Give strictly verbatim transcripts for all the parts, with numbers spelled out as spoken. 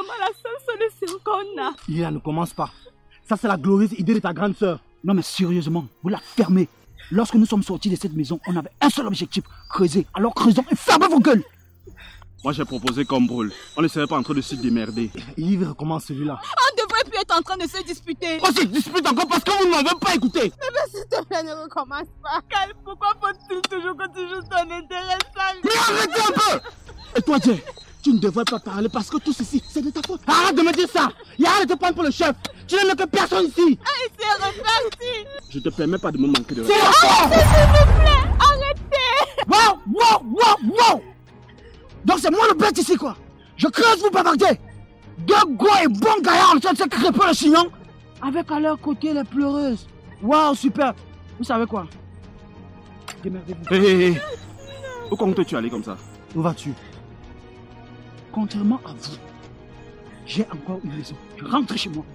vraiment la seule solution qu'on a. Lila, ne commence pas. Ça, c'est la glorieuse idée de ta grande sœur. Non, mais sérieusement, vous la fermez. Lorsque nous sommes sortis de cette maison, on avait un seul objectif, creuser. Alors creusons et fermez vos gueules. Moi, j'ai proposé comme brûle. On ne serait pas en train de se démerder. Yves recommence celui-là. On devrait plus être en train de se disputer. On se dispute encore parce que vous ne m'avez pas écouté. Mais, mais s'il te plaît, ne recommence pas. Cal, pourquoi faut-il toujours que tu joues ton intérêt sale? Mais arrêtez un peu. Et toi, Dieu, tu ne devrais pas parler parce que tout ceci, c'est de ta faute. Arrête de me dire ça. Et arrête de te prendre pour le chef. Tu n'aimes que personne ici. Ah, il s'est reparti. Je te permets pas de me manquer de respect. Arrêtez, s'il vous plaît. Arrêtez. Wow, wow, wow, wow. Donc c'est moi le bête ici, quoi. Je creuse, vous bavardez. Deux gros et bons gaillards en train de se crêper le chignon. Avec à leur côté les pleureuses. Waouh, super. Vous savez quoi? Démerdez-vous. Hé, hé, hé. Où comptes tu aller comme ça? Où vas-tu? Contrairement à vous, j'ai encore une raison. Je rentre chez moi.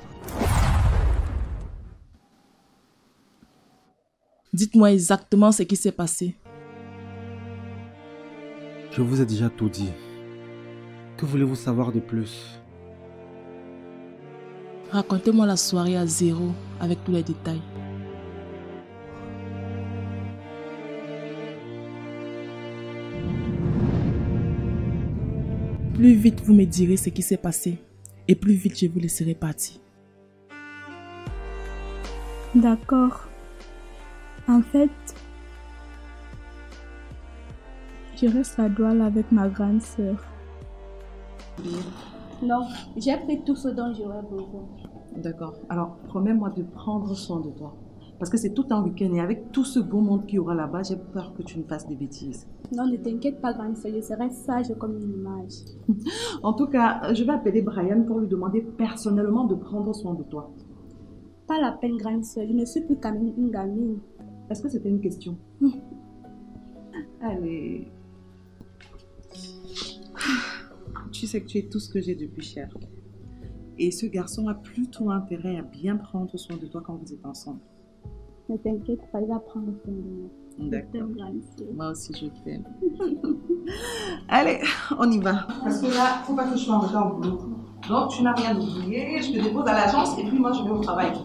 Dites-moi exactement ce qui s'est passé. Je vous ai déjà tout dit. Que voulez-vous savoir de plus? Racontez-moi la soirée à zéro avec tous les détails. Plus vite vous me direz ce qui s'est passé et plus vite je vous laisserai partir. D'accord. En fait, je reste à Douala avec ma grande sœur. Non, j'ai pris tout ce dont j'aurais besoin. D'accord. Alors, promets-moi de prendre soin de toi. Parce que c'est tout un week-end et avec tout ce beau monde qu'il y aura là-bas, j'ai peur que tu ne fasses des bêtises. Non, ne t'inquiète pas, grande sœur, je serai sage comme une image. En tout cas, je vais appeler Brian pour lui demander personnellement de prendre soin de toi. Pas la peine, grande sœur, je ne suis plus quand même une gamine. Est-ce que c'était une question? Allez. Tu sais que tu es tout ce que j'ai de plus cher. Et ce garçon a plutôt intérêt à bien prendre soin de toi quand vous êtes ensemble. Ne t'inquiète pas, il va prendre soin de moi. D'accord. Moi aussi, je t'aime. Allez, on y va. Parce que là, il ne faut pas que je sois en retard au boulot. Donc, tu n'as rien oublié. Je te dépose à l'agence et puis moi, je vais au travail.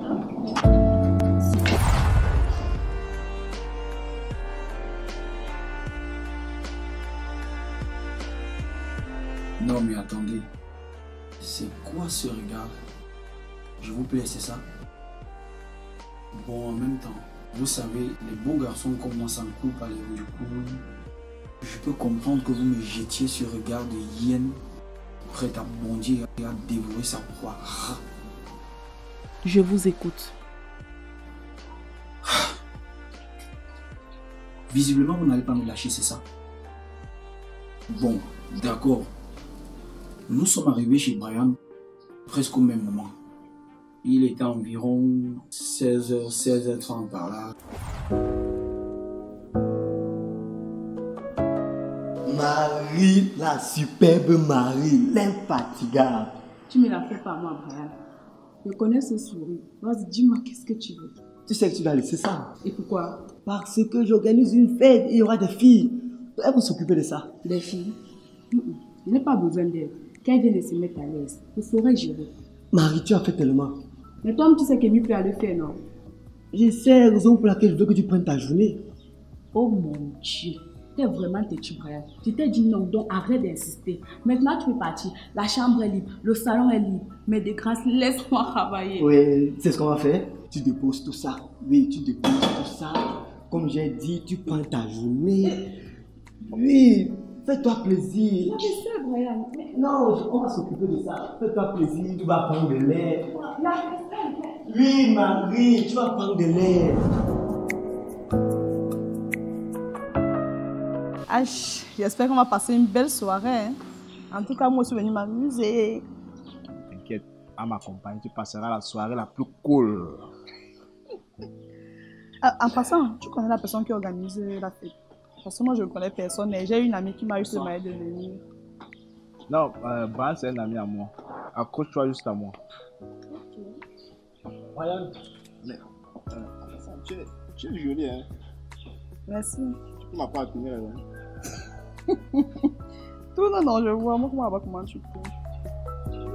Non, mais attendez. C'est quoi ce regard? Je vous plaît, c'est ça? Bon, en même temps, vous savez, les beaux garçons comme moi s'en coupent à les rues du cou. Je peux comprendre que vous me jetiez ce regard de hyène, prêt à bondir et à dévorer sa proie. Je vous écoute. Visiblement, vous n'allez pas me lâcher, c'est ça? Bon, d'accord. Nous sommes arrivés chez Brian presque au même moment. Il était environ seize heures, seize heures trente par là. Marie, la superbe Marie, l'infatigable. Tu me la fais pas moi, Brian. Je connais ce sourire. Vas-y, dis-moi, qu'est-ce que tu veux? Tu sais que tu dois laisser ça. Et pourquoi? Parce que j'organise une fête et il y aura des filles. Elles vont s'occuper de ça. Des filles? Je n'ai pas besoin d'elles. Quand elles viennent de se mettre à l'aise, je saurai gérer. Marie, tu as fait tellement. Mais toi, tu sais qu'Emile peut aller faire, non? Je sais la raison pour laquelle je veux que tu prennes ta journée. Oh mon Dieu, t'es vraiment têtu, Brian. Tu t'es dit non, donc arrête d'insister. Maintenant, tu peux partir. La chambre est libre, le salon est libre. Mais de grâce, laisse-moi travailler. Oui, c'est ce qu'on va faire. Tu déposes tout ça. Oui, tu déposes tout ça. Comme j'ai dit, tu prends ta journée. Oui, fais-toi plaisir. Je sais, Brian. Mais... Non, on va s'occuper de ça. Fais-toi plaisir, tu vas prendre de l'air. Oui, Marie, tu vas prendre de l'air. J'espère qu'on va passer une belle soirée. Hein. En tout cas, moi, je suis venue m'amuser. T'inquiète, à ma compagne, tu passeras la soirée la plus cool. En passant, tu connais la personne qui organise la fête? Parce que moi, je ne connais personne et j'ai une amie qui m'a eu ce mail de venir. Non, euh, Brian, c'est un ami à moi. Accroche-toi juste à moi. Ok. Brian, mais, euh, tu, es, tu es jolie, hein? Merci. Tu m'as pas tenir, hein? Tout non, non, je vois. Moi, comment, comment tu peux?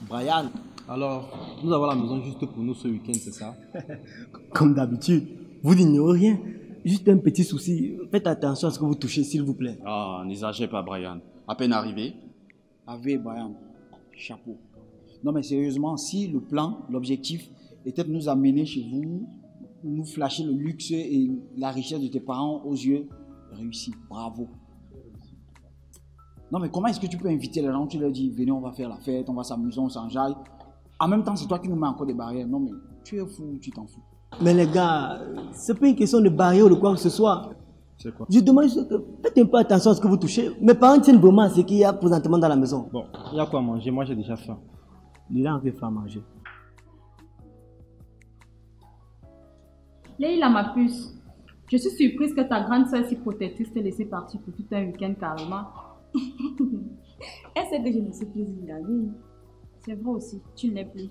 Brian, alors, nous avons la maison juste pour nous ce week-end, c'est ça? Comme d'habitude, vous n'ignorez rien. Juste un petit souci. Faites attention à ce que vous touchez, s'il vous plaît. Ah, n'exagère pas, Brian. À peine arrivé. Avec Brian, chapeau. Non mais sérieusement, si le plan, l'objectif était de nous amener chez vous, nous flasher le luxe et la richesse de tes parents aux yeux, réussi, bravo. Non mais comment est-ce que tu peux inviter les gens, tu leur dis, venez on va faire la fête, on va s'amuser, on s'enjaille. En même temps c'est toi qui nous mets encore des barrières. Non mais tu es fou, tu t'en fous. Mais les gars, c'est pas une question de barrière ou de quoi que ce soit. C'est quoi? Je demande juste que faites un peu attention à ce que vous touchez. Mes parents tiennent vraiment à ce qu'il y a présentement dans la maison. Bon, il y a quoi à manger? Moi j'ai déjà faim. Il a envie de faire manger. Leïla, ma puce, je suis surprise que ta grande soeur si protectrice t'ait laissé partir pour tout un week-end carrément. Elle sait que je ne suis plus une gamine. C'est vrai aussi, tu ne l'es plus.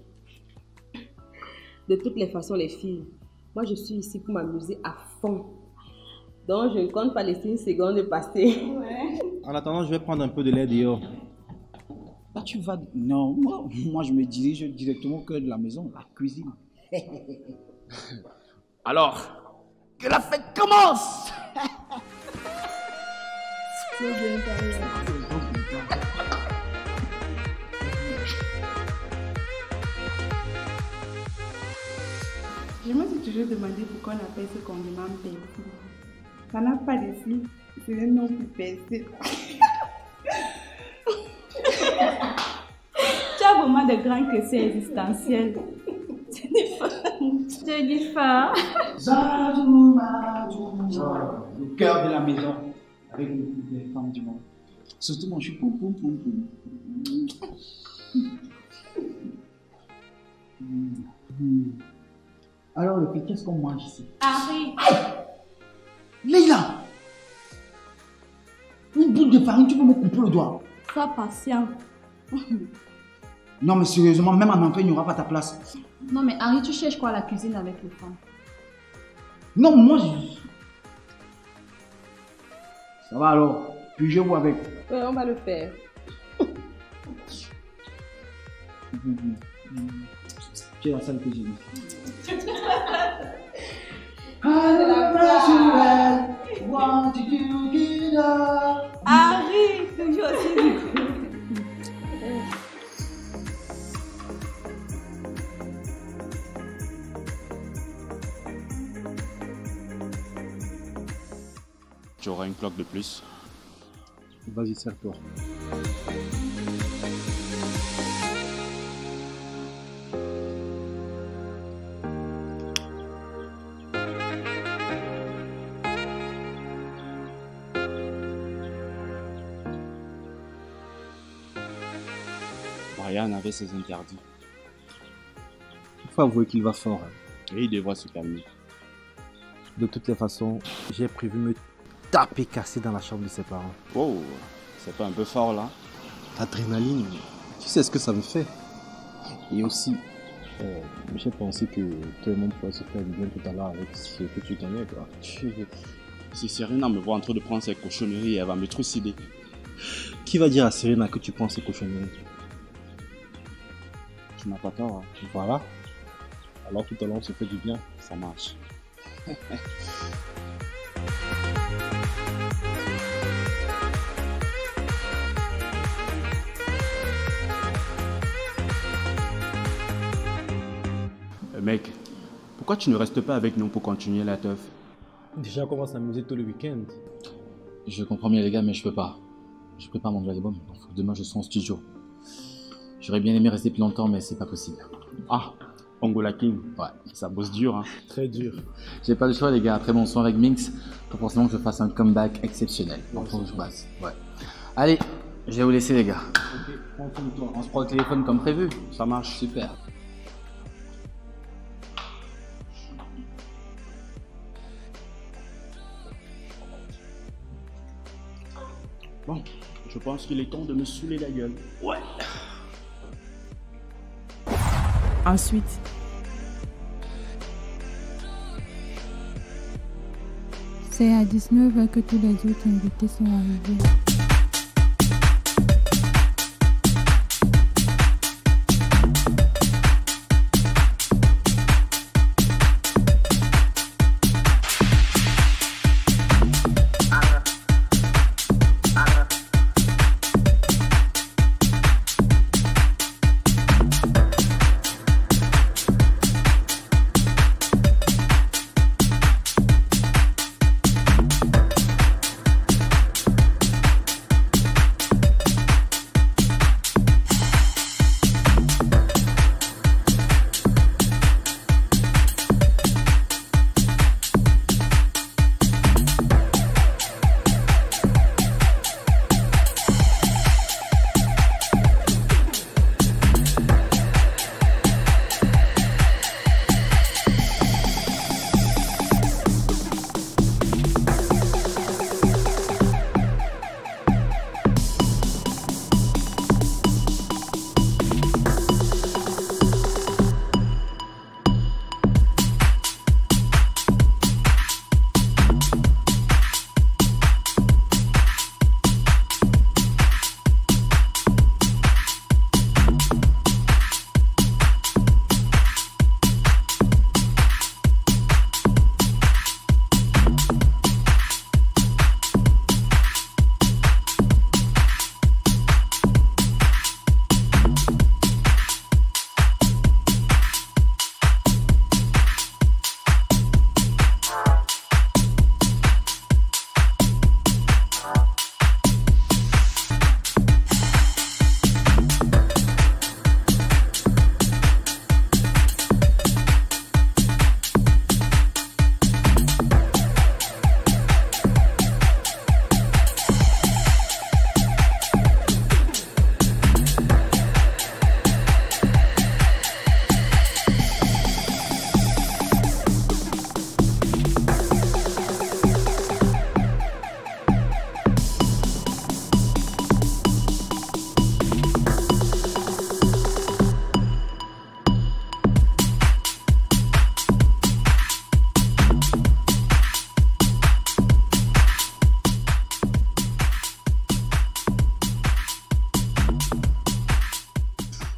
De toutes les façons, les filles, moi je suis ici pour m'amuser à fond. Donc je ne compte pas laisser une seconde passer. Ouais. En attendant, je vais prendre un peu de lait dehors. Là tu vas... Non, moi, moi je me dirige directement au cœur de la maison, la cuisine. Alors, que la fête commence! C'est bien carré. Je me suis toujours demandé pourquoi on appelle ce condiment persil. Ça n'a pas de flou, c'est un nom plus persil. Tu as vraiment de grands questions existentielles. Tu dis pas. Je dis pas. Le cœur de la maison, avec les femmes du monde. Surtout mon chou, poum poum poum poum. Alors, le fait, qu'est-ce qu'on mange ici? Harry! Leïla! Une boule de farine, tu peux me couper le doigt. Sois patient. Non, mais sérieusement, même en entrée, il n'y aura pas ta place. Non, mais Harry, tu cherches quoi à la cuisine avec les femmes? Non, moi, je... Ça va alors, pugez-vous avec. Ouais, on va le faire. Tu es la seule que j'ai vue. Harry, toujours aussi. Tu auras une cloque de plus. Vas-y, serre-toi. Brian avait ses interdits. Il faut avouer qu'il va fort. Hein. Et il devrait se calmer. De toutes les façons, j'ai prévu me taper cassé dans la chambre de ses parents. Oh, c'est pas un peu fort là? Adrénaline, tu sais ce que ça me fait. Et aussi, euh, j'ai pensé que tout le monde pourrait se faire du bien tout à l'heure avec ce que tu connais, quoi. Si Serena me voit en train de prendre ses cochonneries, elle va me trucider. Qui va dire à Serena que tu prends ses cochonneries? Tu n'as pas tort. Hein. Voilà. Alors tout à l'heure on se fait du bien. Ça marche. Mec, pourquoi tu ne restes pas avec nous pour continuer la teuf? Déjà on commence à s'amuser tout le week-end. Je comprends bien les gars, mais je peux pas. Je prépare mon nouvel album, donc demain je serai en studio. J'aurais bien aimé rester plus longtemps, mais c'est pas possible. Ah, Angola King. Ouais. Ça bosse dur, hein. Très dur. J'ai pas le choix les gars, après mon son avec Minx, faut forcément que je fasse un comeback exceptionnel. Donc faut que je passe. Ouais. Allez, je vais vous laisser les gars. Ok, prends soin de toi. On se prend le téléphone comme prévu. Ça marche. Super. Bon, je pense qu'il est temps de me saouler la gueule. Ouais. Ensuite, c'est à dix-neuf heures que tous les autres invités sont arrivés.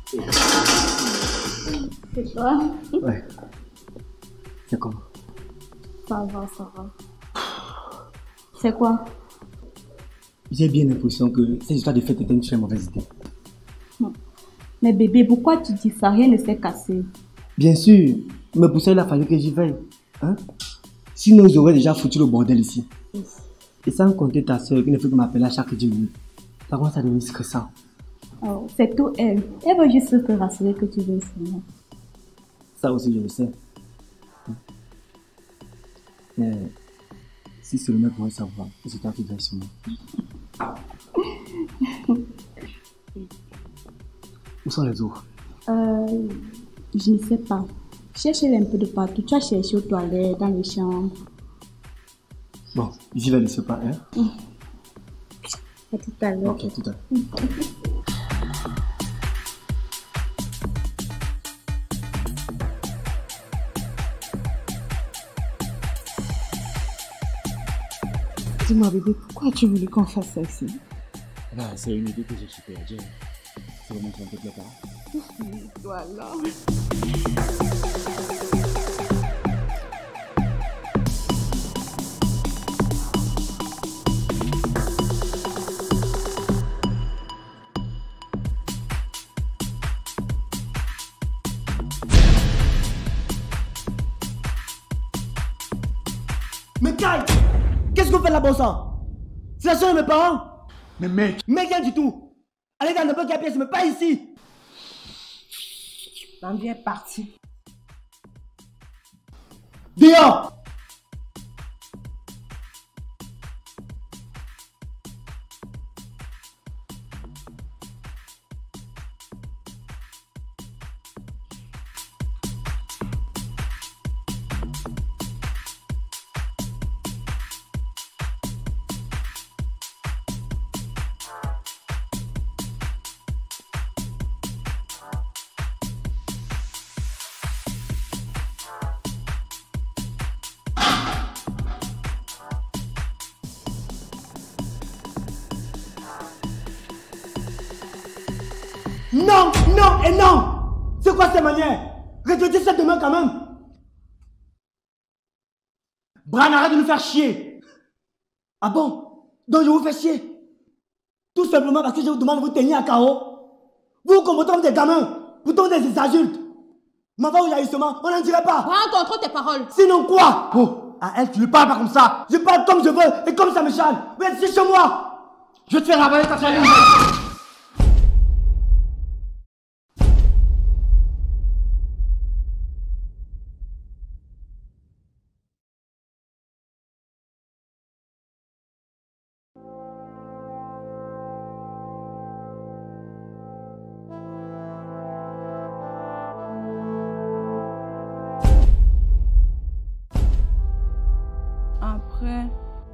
C'est toi? Ouais. C'est comment? Ça va, ça va. C'est quoi? J'ai bien l'impression que cette histoire de fête était une très mauvaise idée. Non. Mais bébé, pourquoi tu dis ça? Rien ne s'est cassé. Bien sûr, mais pour ça, il a fallu que j'y veille. Hein? Sinon, ils auraient déjà foutu le bordel ici. Yes. Et sans compter ta soeur qui ne fait que m'appeler à chaque dix minutes. Ça commence à devenir stressant. Oh, c'est tout elle. Elle veut juste te rassurer que tu veux seulement. Ça aussi, je le sais. Mais si seulement pourrait savoir que c'est toi qui veilles sur moi. Où sont les autres? Euh, je ne sais pas. Cherchez un peu de partout. Tu as cherché aux toilettes, dans les chambres. Bon, j'y vais laisser pas, hein? Mmh. À tout à l'heure. Ok, tout à l'heure. Mmh. Dis-moi bébé, pourquoi tu voulais qu'on fasse ça ici? Bah, c'est une idée que j'ai super à dire. Ça va montrer un peu de la part. Voilà. Mais Kai, qu'est-ce qu'on fait là-bas ça? C'est la soeur de mes parents? Mais mec! Mec, rien du tout! Allez dans n'importe quelle pièce, mais pas ici! L'envie est parti. Dehors! Non, non et non! C'est quoi ces manières? Réfléchis ça demain quand même! Bran, arrête de nous faire chier! Ah bon? Donc je vous fais chier? Tout simplement parce que je vous demande de vous tenir à carreau? Vous vous comportez comme des gamins, pourtant des adultes! Mais va au jaillissement, on n'en dirait pas! Prends contre tes paroles! Sinon quoi? Oh, à elle, tu ne parles pas comme ça! Je parle comme je veux et comme ça me chale! Vous êtes ici chez moi! Je vais te faire avaler ta famille! Après,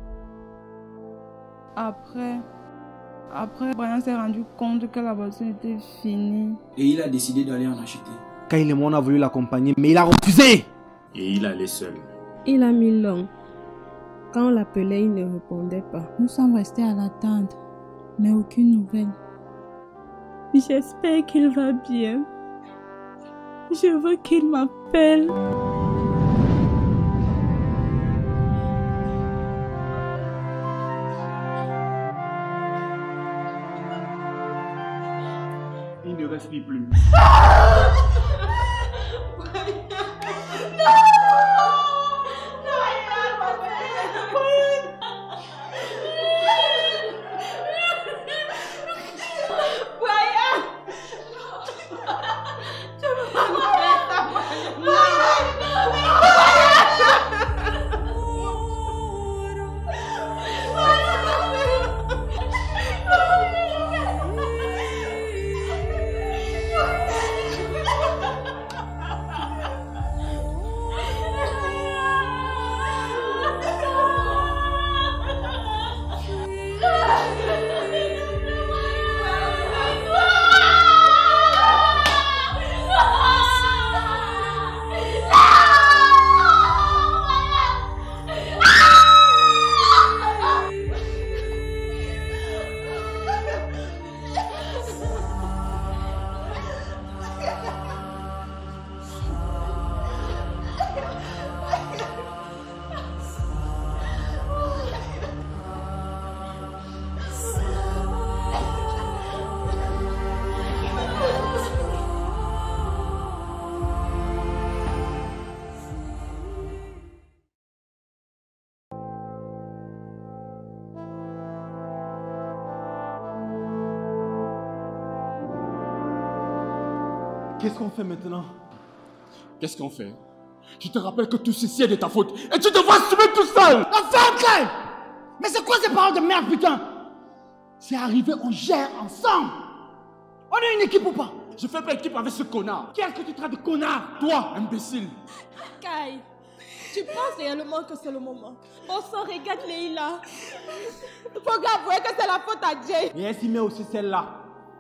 après, après, Brian s'est rendu compte que la voiture était finie. Et il a décidé d'aller en acheter. Kyle et moi, on a voulu l'accompagner, mais il a refusé. Et il allait seul. Il a mis long. Quand on l'appelait, il ne répondait pas. Nous sommes restés à l'attente, mais aucune nouvelle. J'espère qu'il va bien. Je veux qu'il m'appelle. Il ne respire plus. Qu'est-ce qu'on fait maintenant? Qu'est-ce qu'on fait? Je te rappelle que tout ceci est de ta faute et tu devras assumer tout seul! Enfin, Clem! Mais c'est quoi ces paroles de merde, putain? C'est arrivé, on gère ensemble! On est une équipe ou pas? Je fais pas équipe avec ce connard! Qui est-ce que tu traites de connard? Toi, imbécile! Kai, tu penses réellement que c'est le moment? On s'en regarde Leïla. Il faut avouer que c'est la faute à Jay. Et elle s'y met aussi celle-là.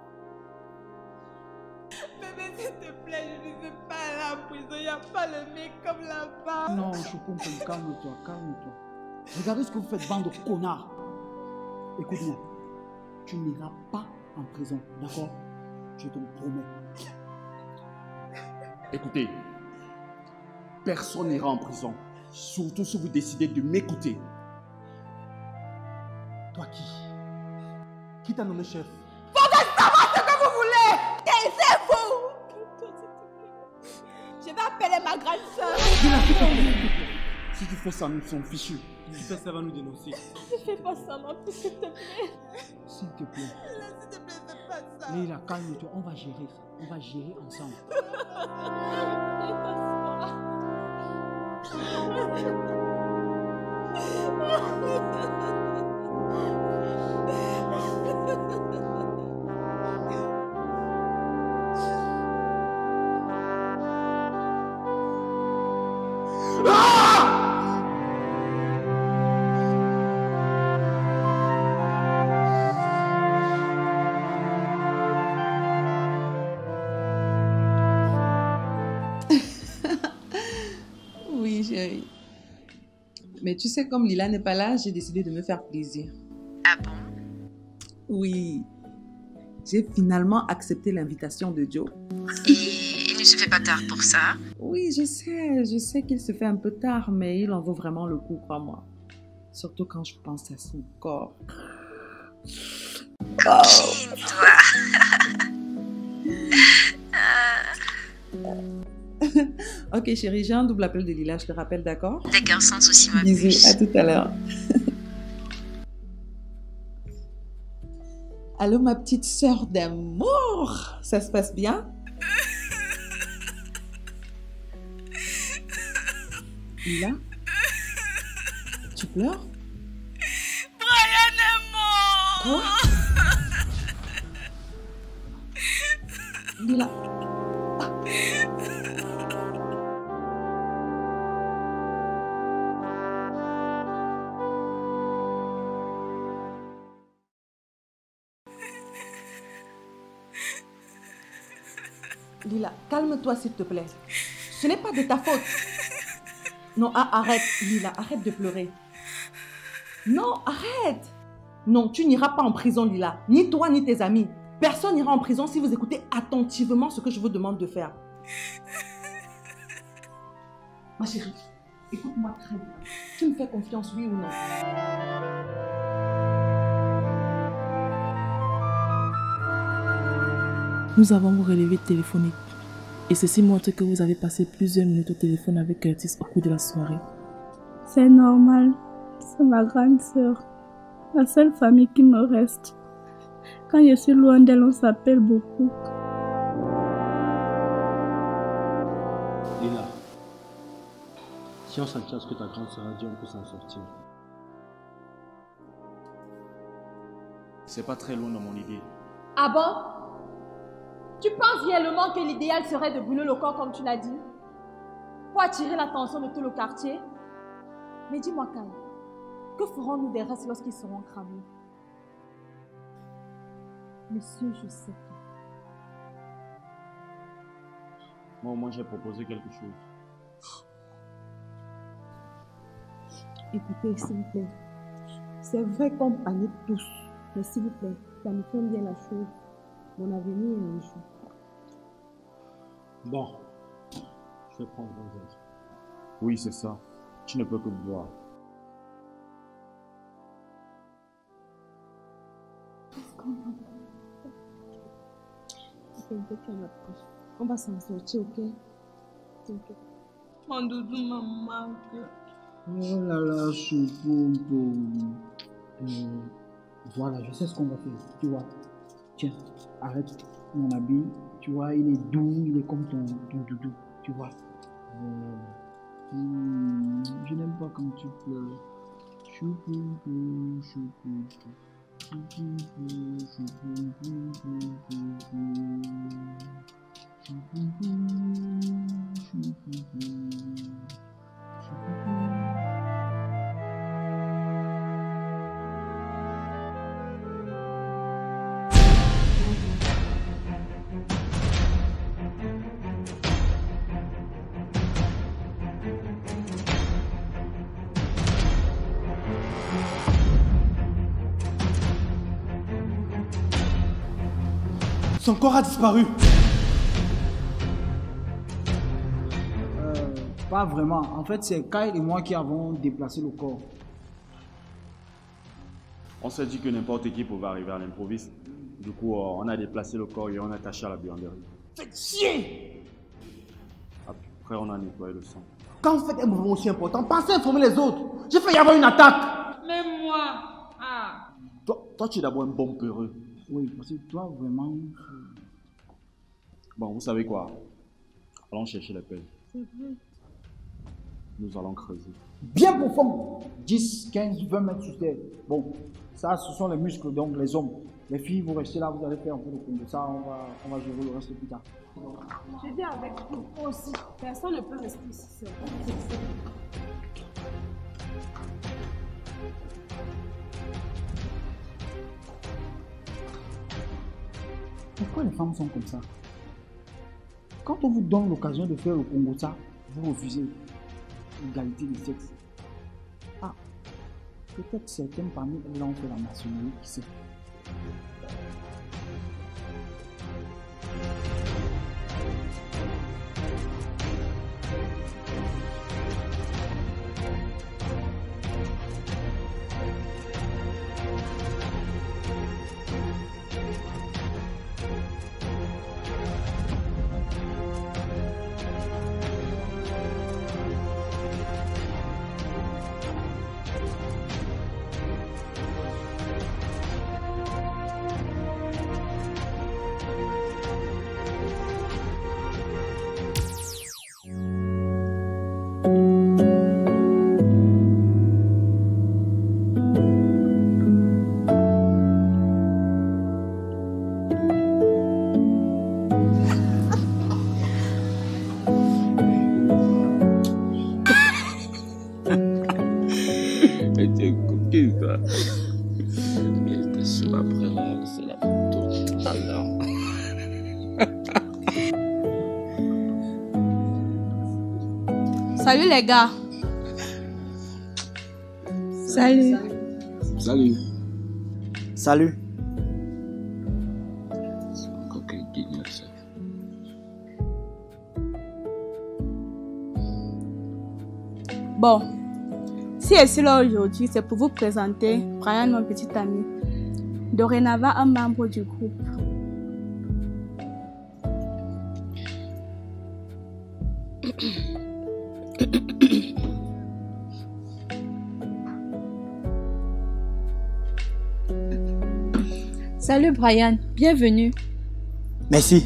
Bébé, s'il te plaît, je ne veux pas aller à la prison. Il n'y a pas le mec comme là-bas. Non, je comprends. Calme-toi, calme-toi. Regardez ce que vous faites, bande de connards. Écoute-moi. Tu n'iras pas en prison, d'accord? Je te le promets. Écoutez, personne n'ira en prison. Surtout si vous décidez de m'écouter. Toi qui? Qui t'a nommé chef? Faut que savoir ce que vous voulez! Taisez-vous! Je vais appeler ma grande soeur. Si tu fais ça, nous sommes fichus. Si tu fais ça, va nous dénoncer. Ne fais pas ça, ma fille, s'il te plaît. S'il te plaît. S'il te plaît, fais pas ça. Leïla, calme-toi, on va gérer ça. On va gérer ensemble. Oui, chérie. Mais tu sais, comme Lila n'est pas là, j'ai décidé de me faire plaisir. Ah bon? Oui. J'ai finalement accepté l'invitation de Joe. Et il ne se fait pas tard pour ça? Oui, je sais. Je sais qu'il se fait un peu tard, mais il en vaut vraiment le coup, crois-moi. Surtout quand je pense à son corps. Coquine-toi. Ok, chérie, j'ai un double appel de Lila, je te rappelle, d'accord? D'accord, sans souci, ma Bisous, puce. à tout à l'heure. Allô, ma petite sœur d'amour, ça se passe bien? Lila? Tu pleures? Brian est mort! Quoi? Lila? Lila, calme-toi s'il te plaît. Ce n'est pas de ta faute. Non, ah, arrête, Lila, arrête de pleurer. Non, arrête. Non, tu n'iras pas en prison, Lila. Ni toi, ni tes amis. Personne n'ira en prison si vous écoutez attentivement ce que je vous demande de faire. Ma chérie, écoute-moi très bien. Tu me fais confiance, oui ou non? Nous avons vos relevés téléphoniques et ceci montre que vous avez passé plusieurs minutes au téléphone avec Curtis au cours de la soirée. C'est normal. C'est ma grande sœur. La seule famille qui me reste. Quand je suis loin d'elle, on s'appelle beaucoup. Lila, si on s'en tient à ce que ta grande sœur a dit, on peut s'en sortir. C'est pas très loin dans mon idée. Ah bon? Tu penses réellement que l'idéal serait de brûler le corps comme tu l'as dit? Pour attirer l'attention de tout le quartier? Mais dis-moi, Kai, que ferons-nous des restes lorsqu'ils seront cramés? Monsieur, je sais pas. Moi, au moins, j'ai proposé quelque chose. Écoutez, s'il vous plaît. C'est vrai qu'on panique tous. Mais s'il vous plaît, planifions bien la chose. Mon avenir est en jeu. Bon, je vais prendre un verre. Oui, c'est ça. Tu ne peux que boire. On va s'en sortir, ok? Ok. Mon doudou me manque. Oh là là, choupoumpo. Euh, voilà, je sais ce qu'on va faire. Tu vois, tiens, arrête mon habit. tu vois, il est doux, il est comme ton, ton doudou, tu vois. Euh, hum, je n'aime pas quand tu pleures. Choupoupou, choupoupou, choupoupou, choupoupou, choupoupou, choupoupou, choupoupou. Son corps a disparu. Euh, pas vraiment. En fait, c'est Kyle et moi qui avons déplacé le corps. On s'est dit que n'importe qui pouvait arriver à l'improviste. Du coup, euh, on a déplacé le corps et on a attaché à la buanderie. Faites chier! Après, on a nettoyé le sang. Quand vous faites un mouvement aussi important, pensez à informer les autres. J'ai failli y avoir une attaque. Même moi. Ah. Toi, toi tu es d'abord un bon peureux. Oui, parce que toi, vraiment... Bon, vous savez quoi? Allons chercher les pelles. C'est vrai. Nous allons creuser. Bien profond. dix, quinze, vingt mètres sous terre. Bon, ça, ce sont les muscles, donc les hommes. Les filles, vous restez là, vous allez faire un peu de Congo. Ça, on va, on va gérer le reste plus tard. Je dis avec vous aussi. Personne ne peut rester ici seul. Pourquoi les femmes sont comme ça? Quand on vous donne l'occasion de faire le Congo, ça, vous refusez l'égalité des sexes. Ah, peut-être certaines parmi elles ont fait la maçonnerie, qui sait. Salut les gars. Salut. Salut. Salut. Bon, si je suis là aujourd'hui, c'est pour vous présenter Brian, mon petit ami. Dorénavant, un membre du groupe. Salut Brian, bienvenue. Merci.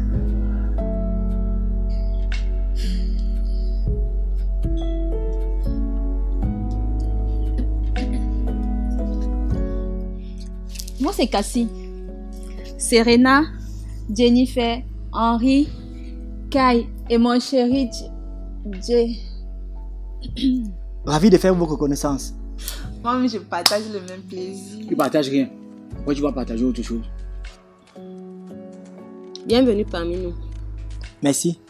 Moi c'est Cassie. Serena, Jennifer, Henri, Kai et mon chéri Jay. Ravi de faire vos reconnaissances. Moi, je partage le même plaisir. Tu partages rien. Pourquoi tu vas partager autre chose? Bienvenue parmi nous. Merci.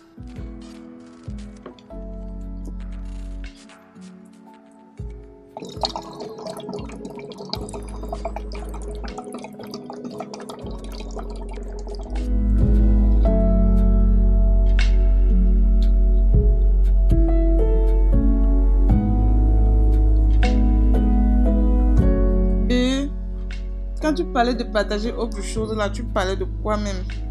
Quand tu parlais de partager autre chose, là, tu parlais de quoi même?